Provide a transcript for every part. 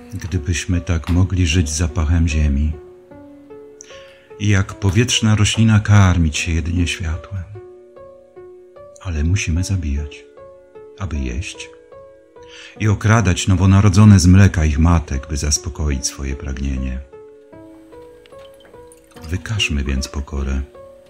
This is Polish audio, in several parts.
Gdybyśmy tak mogli żyć zapachem ziemi i jak powietrzna roślina karmić się jedynie światłem. Ale musimy zabijać, aby jeść i okradać nowonarodzone z mleka ich matek, by zaspokoić swoje pragnienie. Wykażmy więc pokorę.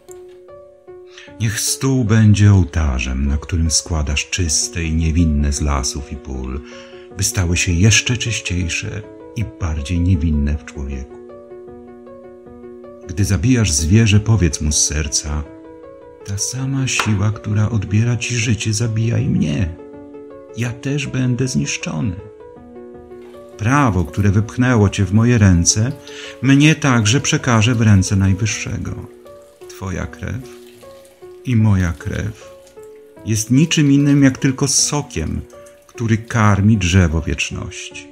Niech stół będzie ołtarzem, na którym składasz czyste i niewinne z lasów i pól, by stały się jeszcze czyściejsze i bardziej niewinne w człowieku. Gdy zabijasz zwierzę, powiedz mu z serca: ta sama siła, która odbiera ci życie, zabija i mnie. Ja też będę zniszczony. Prawo, które wypchnęło cię w moje ręce, mnie także przekaże w ręce Najwyższego. Twoja krew i moja krew jest niczym innym jak tylko sokiem, który karmi drzewo wieczności.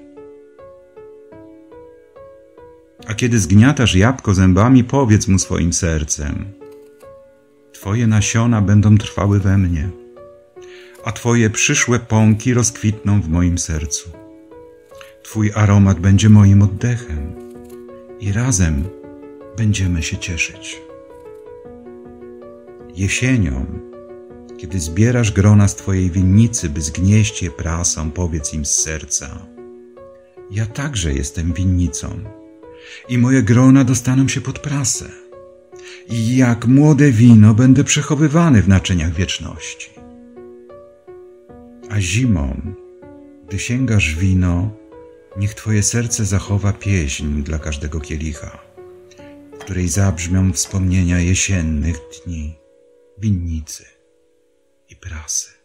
A kiedy zgniatasz jabłko zębami, powiedz mu swoim sercem: twoje nasiona będą trwały we mnie, a twoje przyszłe pąki rozkwitną w moim sercu. Twój aromat będzie moim oddechem i razem będziemy się cieszyć. Jesienią, kiedy zbierasz grona z twojej winnicy, by zgnieść je prasą, powiedz im z serca: ja także jestem winnicą i moje grona dostaną się pod prasę. I jak młode wino będę przechowywany w naczyniach wieczności. A zimą, gdy sięgasz wino, niech twoje serce zachowa pieśń dla każdego kielicha, w której zabrzmią wspomnienia jesiennych dni, winnicy i prasy.